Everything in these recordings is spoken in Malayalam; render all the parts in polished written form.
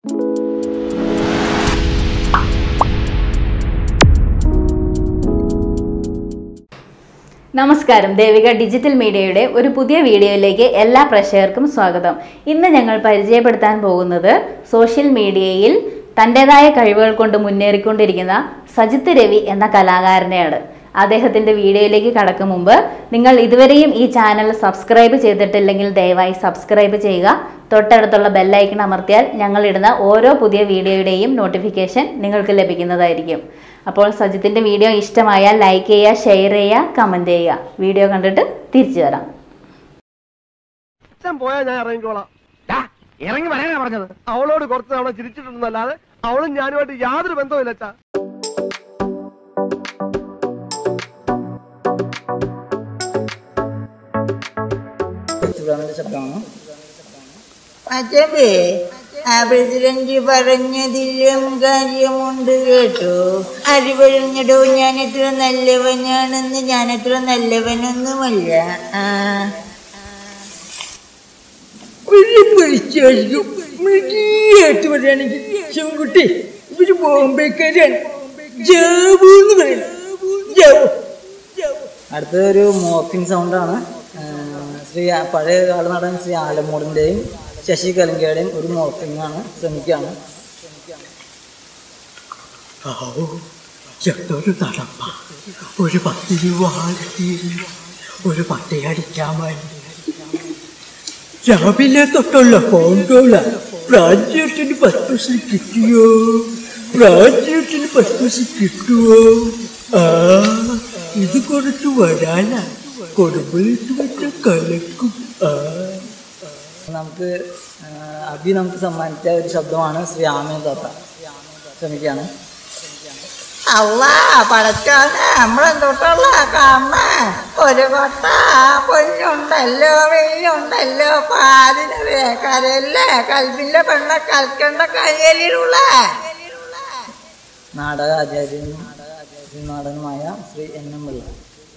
നമസ്കാരം, ദേവിക ഡിജിറ്റൽ മീഡിയയുടെ ഒരു പുതിയ വീഡിയോയിലേക്ക് എല്ലാ പ്രേക്ഷകർക്കും സ്വാഗതം. ഇന്ന് ഞങ്ങൾ പരിചയപ്പെടുത്താൻ പോകുന്നത് സോഷ്യൽ മീഡിയയിൽ തൻ്റെതായ കഴിവുകൾ കൊണ്ട് മുന്നേറിക്കൊണ്ടിരിക്കുന്ന സജിത്ത് രവി എന്ന കലാകാരനെയാണ്. അദ്ദേഹത്തിൻ്റെ വീഡിയോയിലേക്ക് കടക്കും മുമ്പ് നിങ്ങൾ ഇതുവരെയും ഈ ചാനൽ സബ്സ്ക്രൈബ് ചെയ്തിട്ടില്ലെങ്കിൽ ദയവായി സബ്സ്ക്രൈബ് ചെയ്യുക. തൊട്ടടുത്തുള്ള ബെല്ലൈക്കൺ അമർത്തിയാൽ ഞങ്ങളിടുന്ന ഓരോ പുതിയ വീഡിയോയുടെയും നോട്ടിഫിക്കേഷൻ നിങ്ങൾക്ക് ലഭിക്കുന്നതായിരിക്കും. അപ്പോൾ സജിത്തിൻ്റെ വീഡിയോ ഇഷ്ടമായാൽ ലൈക്ക് ചെയ്യുക, ഷെയർ ചെയ്യുക, കമൻറ്റ് ചെയ്യുക. വീഡിയോ കണ്ടിട്ട് തിരിച്ചു വരാം. ഇറങ്ങി വരാനാ പറഞ്ഞത്. അവളോട് കുറച്ച് തവണ ചിരിച്ചിട്ടുണ്ടെന്നല്ലാതെ അവളും ഞാനുമായിട്ട് യാതൊരു ബന്ധവുമില്ല. ശബ്ദമാണ്. അച്ഛേ, പ്രസിഡന്റ് പറഞ്ഞതിലും കാര്യമുണ്ട് കേട്ടോ. അരി പറഞ്ഞിടോ, ഞാനെത്ര നല്ലവനാണെന്ന്. ഞാനെത്ര നല്ലവനൊന്നുമല്ല. ഒരു പരിശോധിക്കും മൃഗീയായിട്ട് പറയുകയാണെങ്കിൽ ശിവൻകുട്ടി ഇവര് ബോംബെക്കാരാണ്. ജാവൂന്ന് പറയണം. അടുത്തൊരു മോർഫിംഗ് സൗണ്ടാണ്. പഴയ കാല നടൻ ശ്രീ ആലമൂടിൻ്റെയും ശശി കലങ്കയുടെയും ഒരു മോർഫിംഗ് ആണ്. ശ്രമിക്കുകയാണ്. ഒരു 10 രൂപ ഒരു പട്ടയടിക്കാമായി രാവിലെ തൊട്ടുള്ള ഫോൺകോള. പ്രാജ്യത്തിന് പത്മശ്രീ കിട്ടിയോ? പ്രാജ്യത്തിന് പത്മശ്രീ കിട്ടുവോ? ഇത് കുറച്ച് വരാനാ. കൊടുമ്പിലിട്ട് വെച്ച കലക്കും. നമുക്ക് നമുക്ക് സമ്മാനിച്ച ഒരു ശബ്ദമാണ് ശ്രീ ആമേ താത്ത. ശ്രമിക്കുകയാണ്. അല്ല പടച്ചോനെ, നമ്മളെന്തോട്ടുള്ള കാണ ഒരു കൊട്ട പൊന്നുണ്ടല്ലോ, വെയിലുണ്ടല്ലോ, പാതിന് കരയല്ലേ കൽപ്പിന്റെ പെണ്ണ കൽക്കണ്ട കയ്യലിലുള്ള നാടക ആചാര്യനും നാടകനുമായ ശ്രീ എൻ എം പിള്ള.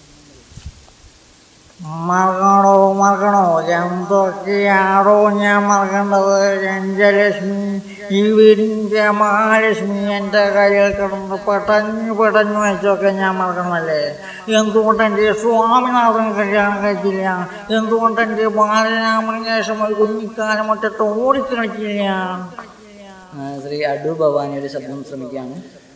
മറക്കണോ എന്തൊക്കെയാണോ ഞാൻ മറക്കേണ്ടത്? എൻ്റെ ലക്ഷ്മി, ഈ വീടിൻ്റെ മഹാലക്ഷ്മി എൻ്റെ കയ്യിൽ കിടന്ന് പെടഞ്ഞു വെച്ചൊക്കെ ഞാൻ മറക്കണമല്ലേ? എന്തുകൊണ്ട് എൻ്റെ സ്വാമിനാഥൻ കല്യാണം കഴിച്ചില്ല? എന്തുകൊണ്ട് എൻ്റെ ബാലരാമന് ശേഷം ഒരു കുഞ്ഞിക്കാലം മുറ്റത്ത് ഓടിക്കളിച്ചില്ല? ശ്രീ അടു ഭവാനിയുടെ ശബ്ദം ശ്രമിക്കുകയാണ്.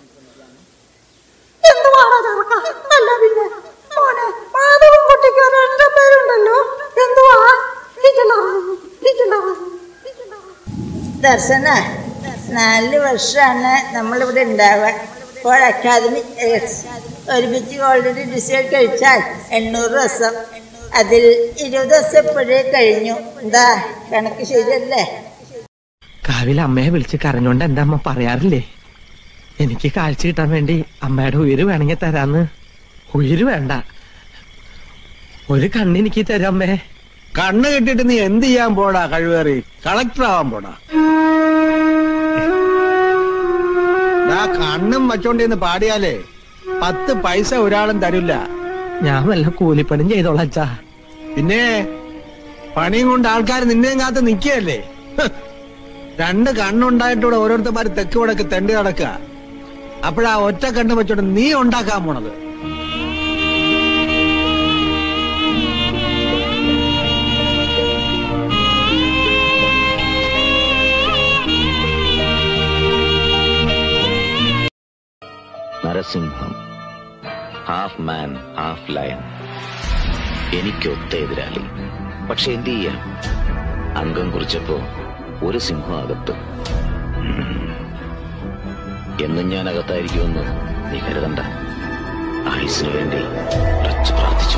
ദർശന 4 വർഷമാണ് നമ്മളിവിടെ ഉണ്ടാവുക. ഇപ്പോൾ അക്കാദമി ഒരുമിച്ച് ഓൾറെഡി റിസൾട്ട് കഴിച്ചാൽ 800 ദിവസം. അതിൽ 20 ദിവസം ഇപ്പോഴേ കഴിഞ്ഞു. എന്താ കണക്ക് ശരിയല്ലേ? കാവിലെ അമ്മയെ വിളിച്ച് കരഞ്ഞോണ്ട് എന്റെ അമ്മ പറയാറില്ലേ, എനിക്ക് കാഴ്ച കിട്ടാൻ വേണ്ടി അമ്മയുടെ ഉയിര് വേണമെങ്കിൽ തരാന്ന്. ഉയിര് വേണ്ട, ഒരു കണ്ണെനിക്ക് തരാമ്മേ. കണ്ണ് കെട്ടിട്ട് നീ എന്ത് ചെയ്യാൻ പോടാ? കഴിവേറി കളക്ടർ ആവാൻ പോടാ. കണ്ണും വച്ചോണ്ടിന്ന് പാടിയാലേ 10 പൈസ ഒരാളും തരില്ല. ഞാൻ വല്ല കൂലിപ്പണിയും ചെയ്തോളാം അച്ഛാ. പിന്നെ പണിയും കൊണ്ട് ആൾക്കാർ നിന്നെയും കാത്ത് നിൽക്കുകയല്ലേ. 2 കണ്ണുണ്ടായിട്ടൂടെ ഓരോരുത്തന്മാര് തെക്ക് വടക്ക് തെണ്ടി നടക്കുക. അപ്പോഴാ ഒറ്റ കണ്ണ് വെച്ചോണ്ട് നീ ഉണ്ടാക്കാൻ പോണത്. Narasimham, half man half lion. എനിക്കൊത്ത എതിരാളി. പക്ഷെ എന്ത് ചെയ്യാം? അംഗം കുറിച്ചപ്പോ ഒരു സിംഹം അകത്ത്. എന്നും ഞാൻ അകത്തായിരിക്കുമെന്ന് നീ കരുതണ്ട. ആയുസിനു വേണ്ടി ഉറച്ചു പ്രാർത്ഥിച്ചു.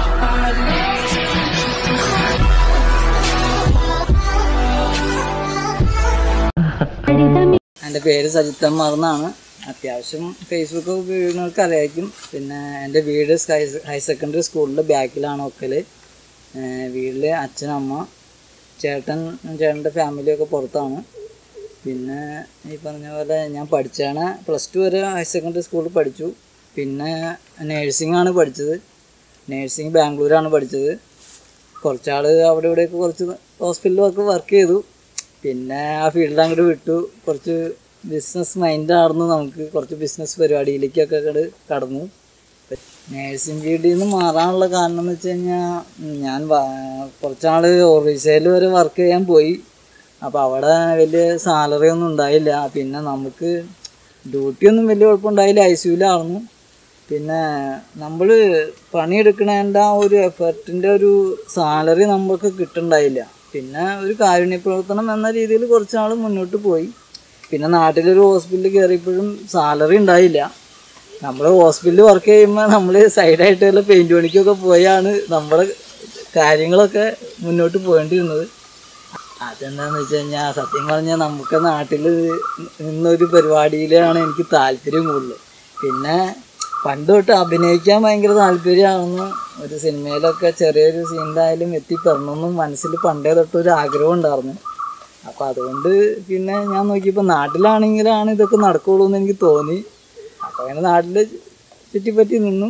എൻ്റെ പേര് സജിത്ത് എന്നാണ്. അത്യാവശ്യം ഫേസ്ബുക്ക് ഉപയോഗിക്കുന്നവർക്ക് അറിയായിരിക്കും. പിന്നെ എൻ്റെ വീട് ഹയർ സെക്കൻഡറി സ്കൂളിൻ്റെ ബാക്കിലാണ് ഒക്കൽ. വീട്ടിൽ അച്ഛനമ്മ, ചേട്ടൻ്റെ ഫാമിലിയൊക്കെ പുറത്താണ്. പിന്നെ ഈ പറഞ്ഞ പോലെ ഞാൻ പഠിച്ചാണ് +2 വരെ ഹയർ സെക്കൻഡറി സ്കൂളിൽ പഠിച്ചു. പിന്നെ നേഴ്സിംഗാണ് പഠിച്ചത്. നേഴ്സിംഗ് ബാംഗ്ലൂരാണ് പഠിച്ചത്. കുറച്ചാൾ അവിടെ ഇവിടെയൊക്കെ കുറച്ച് ഹോസ്പിറ്റലിലൊക്കെ വർക്ക് ചെയ്തു. പിന്നെ ആ ഫീൽഡ് അങ്ങോട്ട് വിട്ടു. കുറച്ച് ബിസിനസ് മൈൻഡായിരുന്നു, നമുക്ക് കുറച്ച് ബിസിനസ് പരിപാടിയിലേക്കൊക്കെ കടന്നു. നേഴ്സിംഗ് ഫീൽഡിൽ നിന്ന് മാറാനുള്ള കാരണം എന്ന് വെച്ച് കഴിഞ്ഞാൽ ഞാൻ കുറച്ചാൾ ഓഫീസിൽ വരെ വർക്ക് ചെയ്യാൻ പോയി. അപ്പോൾ അവിടെ വലിയ സാലറി ഒന്നും ഉണ്ടായില്ല. പിന്നെ നമുക്ക് ഡ്യൂട്ടിയൊന്നും വലിയ കുഴപ്പമുണ്ടായില്ല, ICUവിലായിരുന്നു. പിന്നെ നമ്മൾ പണിയെടുക്കണേൻ്റെ ആ ഒരു എഫർട്ടിൻ്റെ ഒരു സാലറി നമുക്ക് കിട്ടുന്നുണ്ടായില്ല. പിന്നെ ഒരു കാരുണ്യ പ്രവർത്തനം എന്ന രീതിയിൽ കുറച്ചാൾ മുന്നോട്ട് പോയി. പിന്നെ നാട്ടിലൊരു ഹോസ്പിറ്റലിൽ കയറിയപ്പോഴും സാലറി ഉണ്ടായില്ല. നമ്മൾ ഹോസ്പിറ്റലിൽ വർക്ക് ചെയ്യുമ്പോൾ നമ്മൾ സൈഡായിട്ട് വല്ല പെയിൻറ്റ് പണിക്കൊക്കെ പോയാണ് നമ്മുടെ കാര്യങ്ങളൊക്കെ മുന്നോട്ട് പോകേണ്ടിയിരുന്നത്. അതെന്താണെന്ന് വെച്ച് കഴിഞ്ഞാൽ സത്യം പറഞ്ഞാൽ നമുക്ക് നാട്ടിൽ നിന്നൊരു പരിപാടിയിലാണ് എനിക്ക് താല്പര്യം കൂടുതൽ. പിന്നെ പണ്ട് തൊട്ട് അഭിനയിക്കാൻ ഭയങ്കര താല്പര്യമാണെന്ന്, ഒരു സിനിമയിലൊക്കെ ചെറിയൊരു സീനിലായാലും എത്തിപ്പെടണമെന്നും മനസ്സിൽ പണ്ടേ തൊട്ടൊരു ആഗ്രഹം ഉണ്ടായിരുന്നു. അപ്പോൾ അതുകൊണ്ട് പിന്നെ ഞാൻ നോക്കിയപ്പോൾ നാട്ടിലാണെങ്കിലാണ് ഇതൊക്കെ നടക്കുള്ളൂ എന്ന് എനിക്ക് തോന്നി. അപ്പോൾ അങ്ങനെ നാട്ടിൽ ചുറ്റിപ്പറ്റി നിന്നു.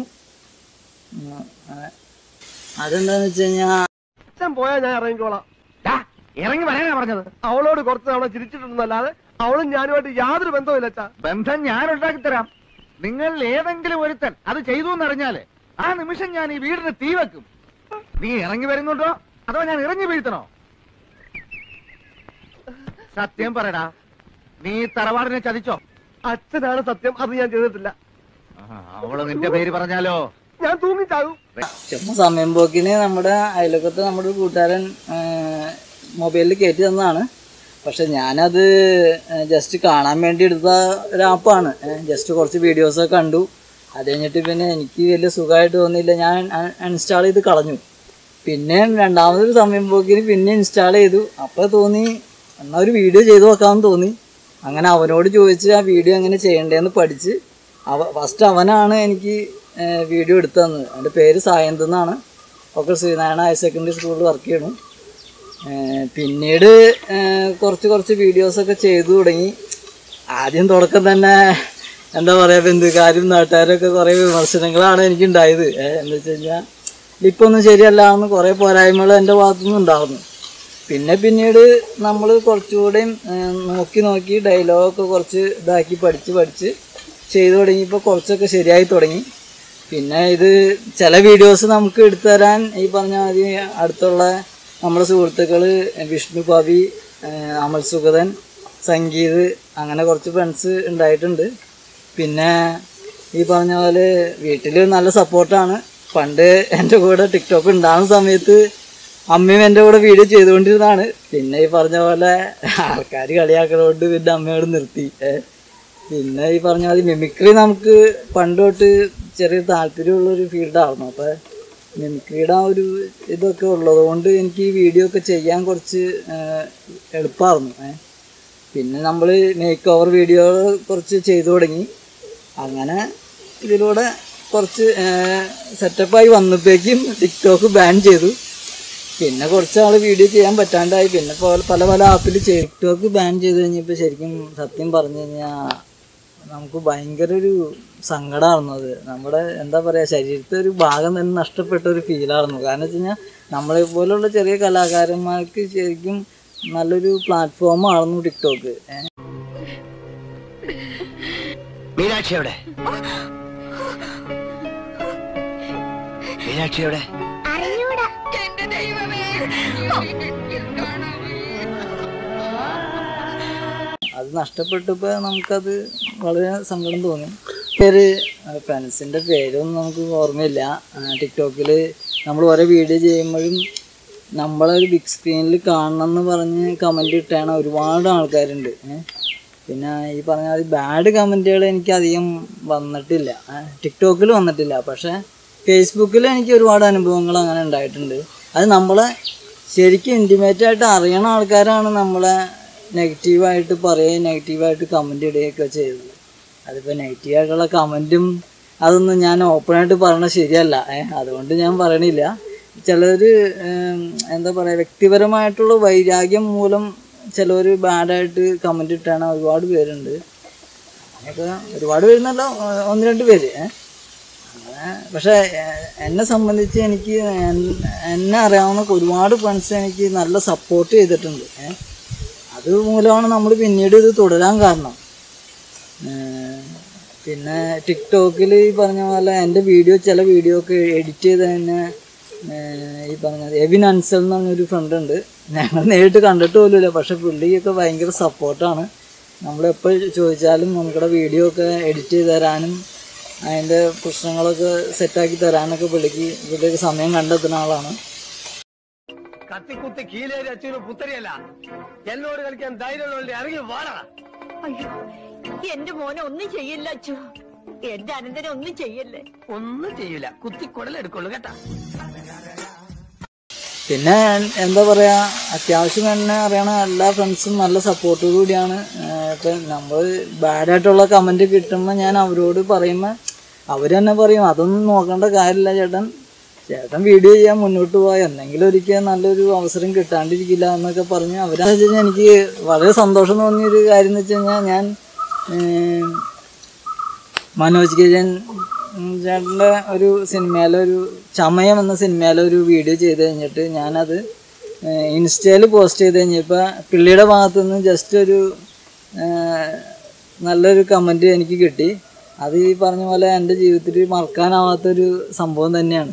അതെന്താണെന്ന് വെച്ച് കഴിഞ്ഞാൽ പോയാൽ ഞാൻ ഇറങ്ങിക്കോളാം. ഇറങ്ങി വരാനാ പറഞ്ഞത്. അവളോട് കുറച്ച് തവണ ചിരിച്ചിട്ടുണ്ടെന്നല്ലാതെ അവളും ഞാനുമായിട്ട് യാതൊരു ബന്ധവുമില്ല. ബന്ധം ഞാൻ ഉണ്ടാക്കി തരാം. നിങ്ങൾ ഏതെങ്കിലും ഒരുത്തൻ അത് ചെയ്തു എന്നറിഞ്ഞാല് ആ നിമിഷം ഞാൻ ഈ വീടിന് തീ വെക്കും. നീ ഇറങ്ങി വരുന്നുണ്ടോ അതോ ഞാൻ ഇറങ്ങി വീഴ്ത്തണോ? സത്യം പറയടാ, നീ തറവാടിനെ ചതിച്ചോ? അച്ഛനാണ് സത്യം, അത് ഞാൻ ചെയ്തിട്ടില്ല. അവള് നിന്റെ പേര് പറഞ്ഞാലോ ഞാൻ തൂങ്ങിച്ചാകും. ചുമ്മാ സമയം പോക്കിന് നമ്മുടെ അയൽവക്കത്ത് നമ്മുടെ ഒരു കൂട്ടുകാരൻ മൊബൈലിൽ കയറ്റി തന്നതാണ്. പക്ഷെ ഞാനത് ജസ്റ്റ് കാണാൻ വേണ്ടി എടുത്ത ഒരു ആപ്പാണ്. ജസ്റ്റ് കുറച്ച് വീഡിയോസൊക്കെ കണ്ടു. അത് കഴിഞ്ഞിട്ട് പിന്നെ എനിക്ക് വലിയ സുഖമായിട്ട് തോന്നിയില്ല, ഞാൻ അൺഇൻസ്റ്റാൾ ചെയ്ത് കളഞ്ഞു. പിന്നെ രണ്ടാമതൊരു സമയം പോക്കിന് പിന്നെ ഇൻസ്റ്റാൾ ചെയ്തു. അപ്പോൾ തോന്നി എന്നാൽ ഒരു വീഡിയോ ചെയ്ത് നോക്കാമെന്ന് തോന്നി. അങ്ങനെ അവനോട് ചോദിച്ച് ആ വീഡിയോ എങ്ങനെ ചെയ്യേണ്ടതെന്ന് പഠിച്ച് ഫസ്റ്റ് അവനാണ് എനിക്ക് വീഡിയോ എടുത്തു തന്നത്. എൻ്റെ പേര് സായന്ത് എന്നാണ്. ഒക്കെ ശ്രീനാരായണ ഹയർ സെക്കൻഡറി സ്കൂളിൽ വർക്ക് ചെയ്യണം. പിന്നീട് കുറച്ച് വീഡിയോസൊക്കെ ചെയ്തു തുടങ്ങി. ആദ്യം തുടക്കം തന്നെ എന്താ പറയുക, ബന്ധുക്കാരും നാട്ടുകാരൊക്കെ കുറേ വിമർശനങ്ങളാണ് എനിക്കുണ്ടായത്. എന്ന് വെച്ച് കഴിഞ്ഞാൽ ലിപ്പൊന്നും ശരിയല്ല എന്ന് കുറേ പോരായ്മകൾ എൻ്റെ ഭാഗത്തുനിന്ന് ഉണ്ടാകുന്നു. പിന്നീട് നമ്മൾ കുറച്ചുകൂടെയും നോക്കി ഡയലോഗൊക്കെ കുറച്ച് ഇതാക്കി പഠിച്ച് ചെയ്തു തുടങ്ങിയപ്പോൾ കുറച്ചൊക്കെ ശരിയായി തുടങ്ങി. പിന്നെ ഇത് ചില വീഡിയോസ് നമുക്ക് എടുത്തു തരാൻ ഈ പറഞ്ഞ മാതിരി അടുത്തുള്ള നമ്മുടെ സുഹൃത്തുക്കൾ വിഷ്ണു പവി, അമൽ സുഗതൻ, സംഗീത്, അങ്ങനെ കുറച്ച് ഫ്രണ്ട്സ് ഉണ്ടായിട്ടുണ്ട്. പിന്നെ ഈ പറഞ്ഞ പോലെ വീട്ടിൽ നല്ല സപ്പോർട്ടാണ്. പണ്ട് എൻ്റെ കൂടെ ടിക്ടോക്ക് ഉണ്ടാകുന്ന സമയത്ത് അമ്മയും എൻ്റെ കൂടെ വീഡിയോ ചെയ്തുകൊണ്ടിരുന്നതാണ്. പിന്നെ ഈ പറഞ്ഞ പോലെ ആൾക്കാർ കളിയാക്കണോണ്ട് പിന്നെ അമ്മയോട് നിർത്തി. പിന്നെ ഈ പറഞ്ഞ മാതിരി മിമിക്രി നമുക്ക് പണ്ട് തൊട്ട് ചെറിയ താല്പര്യമുള്ളൊരു ഫീൽഡായിരുന്നു. അപ്പോൾ മിമിക്രിയുടെ ആ ഒരു ഇതൊക്കെ ഉള്ളതുകൊണ്ട് എനിക്ക് ഈ വീഡിയോ ഒക്കെ ചെയ്യാൻ കുറച്ച് എളുപ്പമായിരുന്നു. പിന്നെ നമ്മൾ മേക്ക് ഓവർ വീഡിയോകൾ കുറച്ച് ചെയ്തു തുടങ്ങി. അങ്ങനെ ഇതിലൂടെ കുറച്ച് സെറ്റപ്പായി വന്നപ്പോഴേക്കും ടിക്ടോക്ക് ബാൻ ചെയ്തു. പിന്നെ കുറച്ച് നാൾ വീഡിയോ ചെയ്യാൻ പറ്റാണ്ടായി. പിന്നെ പല ആപ്പിൽ ടിക്ടോക്ക് ബാൻ ചെയ്ത് കഴിഞ്ഞപ്പോൾ ശരിക്കും സത്യം പറഞ്ഞു കഴിഞ്ഞാൽ നമുക്ക് ഭയങ്കര ഒരു സങ്കടമായിരുന്നു. അത് നമ്മുടെ എന്താ പറയുക, ശരീരത്തെ ഒരു ഭാഗം തന്നെ നഷ്ടപ്പെട്ട ഒരു ഫീലായിരുന്നു. കാരണം വെച്ച് കഴിഞ്ഞാൽ നമ്മളെ പോലുള്ള ചെറിയ കലാകാരന്മാർക്ക് ശരിക്കും നല്ലൊരു പ്ലാറ്റ്ഫോമായിരുന്നു ടിക്ടോക്ക്. മീനാക്ഷിയുടെ അത് നഷ്ടപ്പെട്ടപ്പോൾ നമുക്കത് വളരെ സങ്കടം തോന്നി. ഫ്രണ്ട്സിൻ്റെ പേരൊന്നും നമുക്ക് ഓർമ്മയില്ല. ടിക്ടോക്കിൽ നമ്മൾ ഓരോ വീഡിയോ ചെയ്യുമ്പോഴും നമ്മളൊരു ബിഗ് സ്ക്രീനിൽ കാണണം എന്ന് പറഞ്ഞ് കമൻറ്റ് ഇട്ടാണ് ഒരുപാട് ആൾക്കാരുണ്ട്. പിന്നെ ഈ പറഞ്ഞ ബാഡ് കമൻറ്റുകൾ എനിക്കധികം വന്നിട്ടില്ല, ടിക്ടോക്കിൽ വന്നിട്ടില്ല. പക്ഷേ ഫേസ്ബുക്കിൽ എനിക്ക് ഒരുപാട് അനുഭവങ്ങൾ അങ്ങനെ ഉണ്ടായിട്ടുണ്ട്. അത് നമ്മളെ ശരിക്കും ഇൻറ്റിമേറ്റായിട്ട് അറിയണ ആൾക്കാരാണ് നമ്മളെ നെഗറ്റീവായിട്ട് പറയുകയും നെഗറ്റീവായിട്ട് കമൻറ്റ് ഇടുകയൊക്കെ ചെയ്തത്. അതിപ്പോൾ നെഗറ്റീവായിട്ടുള്ള കമൻറ്റും അതൊന്നും ഞാൻ ഓപ്പണായിട്ട് പറയണത് ശരിയല്ല. അതുകൊണ്ട് ഞാൻ പറയണില്ല. ചിലർ എന്താ പറയുക, വ്യക്തിപരമായിട്ടുള്ള വൈരാഗ്യം മൂലം ചിലർ ബാഡായിട്ട് കമൻറ്റ് ഇട്ടാണ് ഒരുപാട് പേരുണ്ട്. അങ്ങനെയൊക്കെ ഒരുപാട് പേരെന്നല്ല, 1-2 പേര്. അങ്ങനെ പക്ഷേ എന്നെ സംബന്ധിച്ച് എനിക്ക് എന്നെ അറിയാവുന്ന ഒരുപാട് ഫ്രണ്ട്സ് എനിക്ക് നല്ല സപ്പോർട്ട് ചെയ്തിട്ടുണ്ട്. അതുമൂലമാണ് നമ്മൾ പിന്നീട് ഇത് തുടരാൻ കാരണം. പിന്നെ ടിക്ടോക്കിൽ ഈ പറഞ്ഞ പോലെ എൻ്റെ ചില വീഡിയോ ഒക്കെ എഡിറ്റ് ചെയ്ത് തന്നെ ഈ പറഞ്ഞ എവിൻ അൻസൽ എന്ന് പറഞ്ഞൊരു ഫ്രണ്ട് ഉണ്ട്. ഞങ്ങൾ നേരിട്ട് കണ്ടിട്ട് പോലുമില്ല, പക്ഷെ പുള്ളിയൊക്കെ ഭയങ്കര സപ്പോർട്ടാണ്. നമ്മളെപ്പോൾ ചോദിച്ചാലും നമുക്കിടെ വീഡിയോ ഒക്കെ എഡിറ്റ് ചെയ്ത് തരാനും അതിൻ്റെ പ്രശ്നങ്ങളൊക്കെ സെറ്റാക്കി തരാനൊക്കെ പുള്ളിക്ക് സമയം കണ്ടെത്തുന്ന ആളാണ്. കത്തിക്കുത്തി കീലേരി അച്ഛനും പുത്തരിയല്ല, എന്നോട് കളിക്കാൻ ധൈര്യമുള്ളവരുടെ ഇറങ്ങി വാടാ. അയ്യോ, എന്റെ മോനെ ഒന്നും ചെയ്യില്ല അച്ഛോ, എന്റെ അനന്തരം ഒന്നും ചെയ്യല്ലേ. ഒന്നും ചെയ്യൂല, കുത്തി കുടലെടുക്കുള്ളൂ കേട്ടാ. പിന്നെ എന്താ പറയുക, അത്യാവശ്യം എന്നെ അറിയണ എല്ലാ ഫ്രണ്ട്സും നല്ല സപ്പോർട്ടോടു കൂടിയാണ്. ഇപ്പം നമ്മൾ ബാഡായിട്ടുള്ള കമൻറ്റ് കിട്ടുമ്പോൾ ഞാൻ അവരോട് പറയുമ്പോൾ അവർ തന്നെ പറയും അതൊന്നും നോക്കേണ്ട കാര്യമില്ല ചേട്ടൻ വീഡിയോ ചെയ്യാൻ മുന്നോട്ട് പോയാൽ എന്തെങ്കിലും ഒരിക്കൽ നല്ലൊരു അവസരം കിട്ടാണ്ടിരിക്കില്ല എന്നൊക്കെ പറഞ്ഞ് അവരെന്ന് വെച്ച് കഴിഞ്ഞാൽ എനിക്ക് വളരെ സന്തോഷം തോന്നിയൊരു കാര്യം എന്ന് വെച്ച് കഴിഞ്ഞാൽ ഞാൻ മനോജ് ഗിരിജൻ ചേട്ടൻ്റെ ഒരു സിനിമയിലെ ഒരു ചമയം എന്ന സിനിമയിലെ ഒരു വീഡിയോ ചെയ്ത് കഴിഞ്ഞിട്ട് ഞാനത് ഇൻസ്റ്റയിൽ പോസ്റ്റ് ചെയ്ത് കഴിഞ്ഞപ്പോൾ പുള്ളിയുടെ ഭാഗത്തു നിന്ന് ജസ്റ്റ് ഒരു നല്ലൊരു കമൻറ്റ് എനിക്ക് കിട്ടി. അത് ഈ പറഞ്ഞ പോലെ എൻ്റെ ജീവിതത്തിൽ മറക്കാനാവാത്തൊരു സംഭവം തന്നെയാണ്.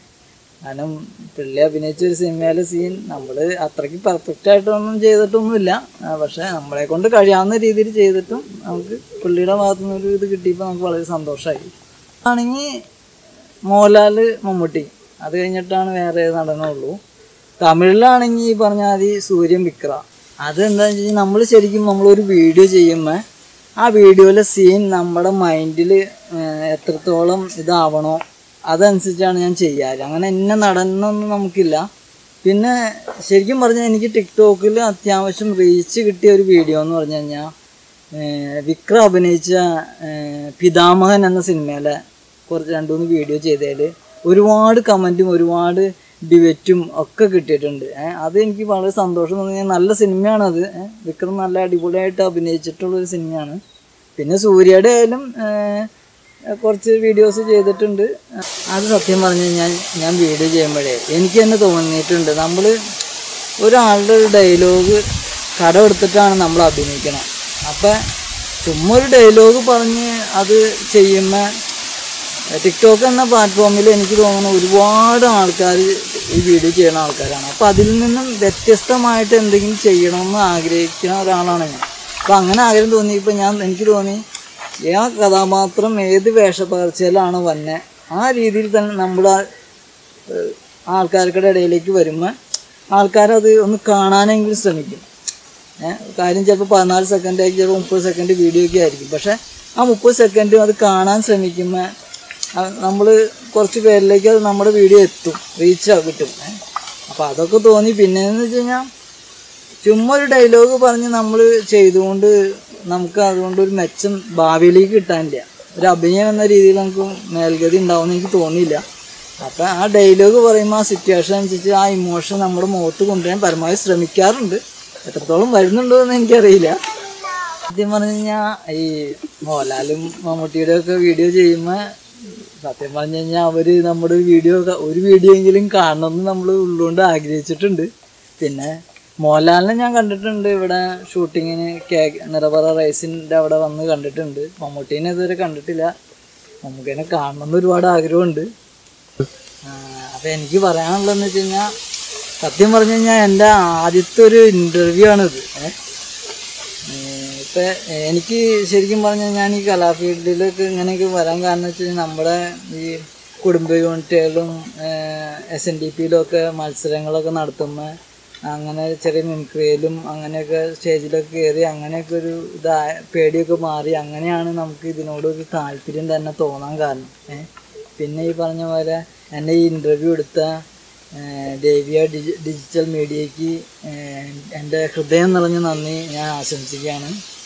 കാരണം പുള്ളി അഭിനയിച്ചൊരു സിനിമയിലെ സീൻ നമ്മൾ അത്രയ്ക്ക് പെർഫെക്റ്റായിട്ടൊന്നും ചെയ്തിട്ടൊന്നുമില്ല, പക്ഷേ നമ്മളെ കൊണ്ട് കഴിയാവുന്ന രീതിയിൽ ചെയ്തിട്ടും നമുക്ക് പുള്ളിയുടെ ഭാഗത്തു നിന്നൊരു ഇത് കിട്ടിയപ്പോൾ നമുക്ക് വളരെ സന്തോഷമായി. ആണെങ്കിൽ മോഹൻലാൽ, മമ്മൂട്ടി, അത് കഴിഞ്ഞിട്ടാണ് വേറെ നടനുള്ളൂ. തമിഴിലാണെങ്കിൽ ഈ പറഞ്ഞാൽ മതി സൂര്യൻ, വിക്ര. അതെന്താണെന്ന് വെച്ച് കഴിഞ്ഞാൽ നമ്മൾ ശരിക്കും നമ്മളൊരു വീഡിയോ ചെയ്യുമ്പോൾ ആ വീഡിയോയിലെ സീൻ നമ്മുടെ മൈൻഡിൽ എത്രത്തോളം ഇതാവണോ അതനുസരിച്ചാണ് ഞാൻ ചെയ്യാറ്. അങ്ങനെ ഇന്ന നടന്നൊന്നും നമുക്കില്ല. പിന്നെ ശരിക്കും പറഞ്ഞാൽ എനിക്ക് ടിക്ടോക്കിൽ അത്യാവശ്യം റീച്ച് കിട്ടിയ ഒരു വീഡിയോ എന്ന് പറഞ്ഞു കഴിഞ്ഞാൽ വിക്ര അഭിനയിച്ച പിതാമഹൻ എന്ന സിനിമയിലെ കുറച്ച് 2-3 വീഡിയോ ചെയ്തതിൽ ഒരുപാട് കമൻറ്റും ഒരുപാട് ഡിബേറ്റും ഒക്കെ കിട്ടിയിട്ടുണ്ട്. അത് എനിക്ക് വളരെ സന്തോഷം തോന്നി. നല്ല സിനിമയാണത്. വിക്രം നല്ല അടിപൊളിയായിട്ട് അഭിനയിച്ചിട്ടുള്ളൊരു സിനിമയാണ്. പിന്നെ സൂര്യയുടെ ആയാലും കുറച്ച് വീഡിയോസ് ചെയ്തിട്ടുണ്ട്. അത് സത്യം പറഞ്ഞു കഴിഞ്ഞാൽ ഞാൻ വീഡിയോ ചെയ്യുമ്പോഴേ എനിക്ക് തന്നെ തോന്നിയിട്ടുണ്ട്, നമ്മൾ ഒരാളുടെ ഒരു ഡയലോഗ് കടമെടുത്തിട്ടാണ് നമ്മൾ അഭിനയിക്കണം. അപ്പം ചുമ്മാ ഒരു ഡയലോഗ് പറഞ്ഞ് അത് ചെയ്യുമ്പോൾ ടിക്ടോക്ക് എന്ന പ്ലാറ്റ്ഫോമിൽ എനിക്ക് തോന്നുന്നു ഒരുപാട് ആൾക്കാർ ഈ വീഡിയോ ചെയ്യുന്ന ആൾക്കാരാണ്. അപ്പോൾ അതിൽ നിന്നും വ്യത്യസ്തമായിട്ട് എന്തെങ്കിലും ചെയ്യണമെന്ന് ആഗ്രഹിക്കുന്ന ഒരാളാണ് ഞാൻ. അപ്പോൾ അങ്ങനെ ആഗ്രഹം തോന്നിയപ്പോൾ എനിക്ക് തോന്നി ആ കഥാപാത്രം ഏത് വേഷപ്പകർച്ചയിലാണ് വന്നെ ആ രീതിയിൽ തന്നെ നമ്മുടെ ആൾക്കാർക്കുടെ ഇടയിലേക്ക് വരുമ്പോൾ ആൾക്കാരത് ഒന്ന് കാണാനെങ്കിലും ശ്രമിക്കും. കാര്യം ചിലപ്പോൾ 14 സെക്കൻഡ് ആയിരിക്കും, ചിലപ്പോൾ 30 സെക്കൻഡ് വീഡിയോ ഒക്കെ ആയിരിക്കും. പക്ഷേ ആ 30 സെക്കൻഡും അത് കാണാൻ ശ്രമിക്കുമ്പോൾ നമ്മൾ കുറച്ച് പേരിലേക്ക് അത് നമ്മുടെ വീഡിയോ എത്തും, റീച്ച് കിട്ടും. അപ്പോൾ അതൊക്കെ തോന്നി. പിന്നെയെന്ന് വെച്ച് കഴിഞ്ഞാൽ ചുമ്മാ ഒരു ഡയലോഗ് പറഞ്ഞ് നമ്മൾ ചെയ്തുകൊണ്ട് നമുക്ക് അതുകൊണ്ട് ഒരു മെച്ചം ഭാവിയിലേക്ക് കിട്ടാനില്ല. ഒരു അഭിനയം എന്ന രീതിയിൽ നമുക്ക് മേൽഗതി ഉണ്ടാവുമെന്ന് എനിക്ക് തോന്നിയില്ല. അപ്പം ആ ഡയലോഗ് പറയുമ്പോൾ ആ സിറ്റുവേഷൻ അനുസരിച്ച് ആ ഇമോഷൻ നമ്മുടെ മുഖത്ത് കൊണ്ടുവരാൻ പരമാവധി ശ്രമിക്കാറുണ്ട്. എത്രത്തോളം വരുന്നുണ്ടോ എന്ന് എനിക്കറിയില്ല. സത്യം പറഞ്ഞു കഴിഞ്ഞാൽ ഈ മോഹൻലാലും മമ്മൂട്ടിയുടെ ഒക്കെ വീഡിയോ ചെയ്യുമ്പോൾ സത്യം പറഞ്ഞു കഴിഞ്ഞാൽ അവർ നമ്മുടെ ഒരു വീഡിയോ എങ്കിലും കാണണമെന്ന് നമ്മൾ ഉള്ളുകൊണ്ട് ആഗ്രഹിച്ചിട്ടുണ്ട്. പിന്നെ മോഹൻലാലിനെ ഞാൻ കണ്ടിട്ടുണ്ട്, ഇവിടെ ഷൂട്ടിങ്ങിന് നിറപറ റൈസിൻ്റെ അവിടെ വന്ന് കണ്ടിട്ടുണ്ട്. മമ്മൂട്ടീനെ ഇതുവരെ കണ്ടിട്ടില്ല. മമ്മൂട്ടിനെ കാണണമെന്ന് ഒരുപാട് ആഗ്രഹമുണ്ട്. അപ്പോൾ എനിക്ക് പറയാനുള്ളതെന്ന് വെച്ച് കഴിഞ്ഞാൽ സത്യം പറഞ്ഞു കഴിഞ്ഞാൽ എൻ്റെ ആദ്യത്തെ ഒരു ഇൻ്റർവ്യൂ ആണിത്. ഇപ്പം എനിക്ക് ശരിക്കും പറഞ്ഞാൽ ഞാൻ ഈ കലാഫീൽഡിലൊക്കെ ഇങ്ങനെയൊക്കെ വരാൻ കാരണം വെച്ച് കഴിഞ്ഞാൽ നമ്മുടെ ഈ കുടുംബ യൂണിറ്റുകളിലും SNDPയിലും ഒക്കെ മത്സരങ്ങളൊക്കെ നടത്തുമ്പോൾ അങ്ങനെ ചെറിയ മിമിക്രിയിലും അങ്ങനെയൊക്കെ സ്റ്റേജിലൊക്കെ കയറി അങ്ങനെയൊക്കെ ഒരു പേടിയൊക്കെ മാറി അങ്ങനെയാണ് നമുക്ക് ഇതിനോടൊരു താല്പര്യം തന്നെ തോന്നാൻ കാരണം. പിന്നെ ഈ പറഞ്ഞ പോലെ എന്നെ ഈ ഇൻ്റർവ്യൂ എടുത്ത ദേവിയ ഡിജിറ്റൽ മീഡിയയ്ക്ക് എൻ്റെ ഹൃദയം നിറഞ്ഞ നന്ദി ഞാൻ ആശംസിക്കുകയാണ്.